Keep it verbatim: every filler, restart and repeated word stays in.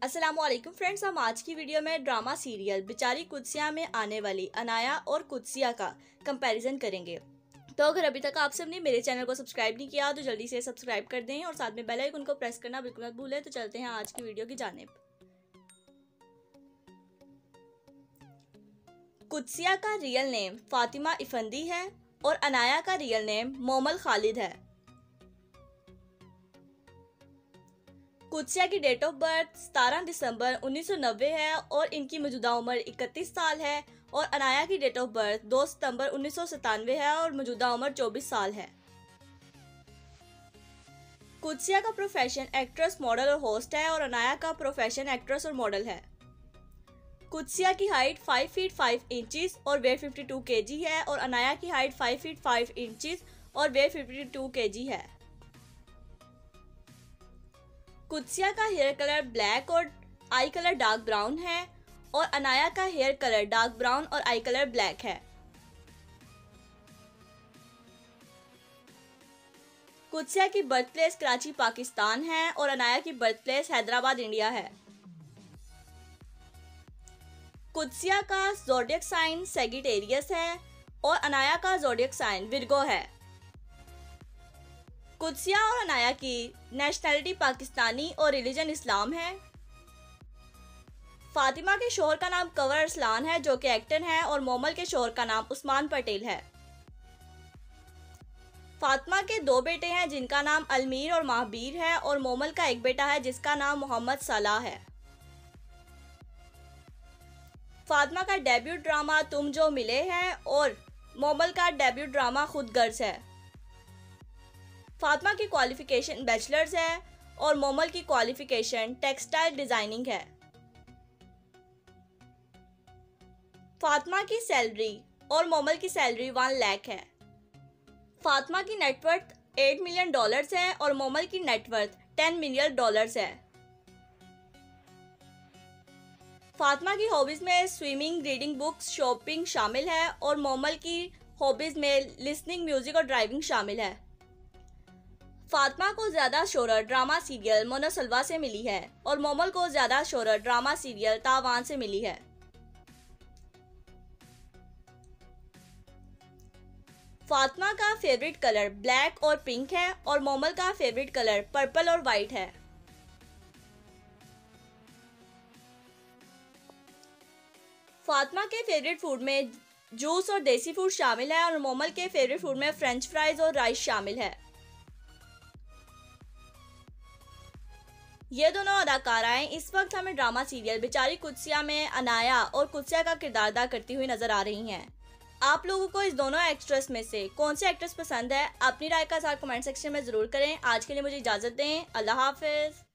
अस्सलामुअलैकुम फ्रेंड्स, हम आज की वीडियो में ड्रामा सीरियल बेचारी कुदसिया में आने वाली अनाया और कुदसिया का कंपैरिजन करेंगे। तो अगर अभी तक आप सबने मेरे चैनल को सब्सक्राइब नहीं किया तो जल्दी से सब्सक्राइब कर दें और साथ में बेल आइकन को प्रेस करना बिल्कुल मत भूलें। तो चलते हैं आज की वीडियो की जानिब। कुदसिया का रियल नेम फातिमा इफंदी है और अनाया का रियल नेम मोमल खालिद है। कुदसिया की डेट ऑफ बर्थ सत्रह दिसंबर उन्नीस सौ नब्बे है और इनकी मौजूदा उम्र इकतीस साल है और अनाया की डेट ऑफ बर्थ दो सितंबर उन्नीस सौ सतानवे है और मौजूदा उम्र चौबीस साल है। कुदसिया का प्रोफेशन एक्ट्रेस, मॉडल और होस्ट है और अनाया का प्रोफेशन एक्ट्रेस और मॉडल है। कुदसिया की हाइट पाँच फीट पाँच इंचेस और वेट बावन केजी है और अनाया की हाइट पाँच फीट पाँच इंचेस और वेट बावन केजी है। कुदसिया का हेयर कलर ब्लैक और आई कलर डार्क ब्राउन है और अनाया का हेयर कलर डार्क ब्राउन और आई कलर ब्लैक है। कुदसिया की बर्थ प्लेस कराची पाकिस्तान है और अनाया की बर्थ प्लेस हैदराबाद इंडिया है। कुदसिया का ज़ोडिएक साइन सैजिटेरियस है और अनाया का ज़ोडिएक साइन विर्गो है। कुदसिया और अनाया की नेशनैलिटी पाकिस्तानी और रिलीजन इस्लाम है। फातिमा के शोहर का नाम कंवर अरसलान है जो कि एक्टर हैं और मोमल के शोहर का नाम उस्मान पटेल है। फातिमा के दो बेटे हैं जिनका नाम अलमीर और महाबीर है और मोमल का एक बेटा है जिसका नाम मोहम्मद सलाह है। फातिमा का डेब्यू ड्रामा तुम जो मिले है और मोमल का डेब्यू ड्रामा खुद गर्ज है। फातिमा की क्वालिफिकेशन बैचलर्स है और मोमल की क्वालिफिकेशन टेक्सटाइल डिजाइनिंग है। फातिमा की सैलरी और मोमल की सैलरी वन लाख है। फातिमा की नेटवर्थ आठ मिलियन डॉलर्स है और मोमल की नेटवर्थ दस मिलियन डॉलर्स है। फातिमा की हॉबीज में स्विमिंग, रीडिंग बुक्स, शॉपिंग शामिल है और मोमल की हॉबीज में लिसनिंग, म्यूजिक और ड्राइविंग शामिल है। फातिमा को ज्यादा शोहरत ड्रामा सीरियल मोनोसलवा से मिली है और मोमल को ज्यादा शोहरत ड्रामा सीरियल तावान से मिली है। फातिमा का फेवरेट कलर ब्लैक और पिंक है और मोमल का फेवरेट कलर पर्पल और वाइट है। फातिमा के फेवरेट फूड में जूस और देसी फूड शामिल है और मोमल के फेवरेट फूड में फ्रेंच फ्राइज और राइस शामिल है। ये दोनों अदाकाराएं इस वक्त हमें ड्रामा सीरियल बेचारी कुदसिया में अनाया और कुदसिया का किरदार अदा करती हुई नजर आ रही हैं। आप लोगों को इस दोनों एक्ट्रेस में से कौन सी एक्ट्रेस पसंद है? अपनी राय का साथ कमेंट सेक्शन में जरूर करें। आज के लिए मुझे इजाजत दें। अल्लाह हाफिज।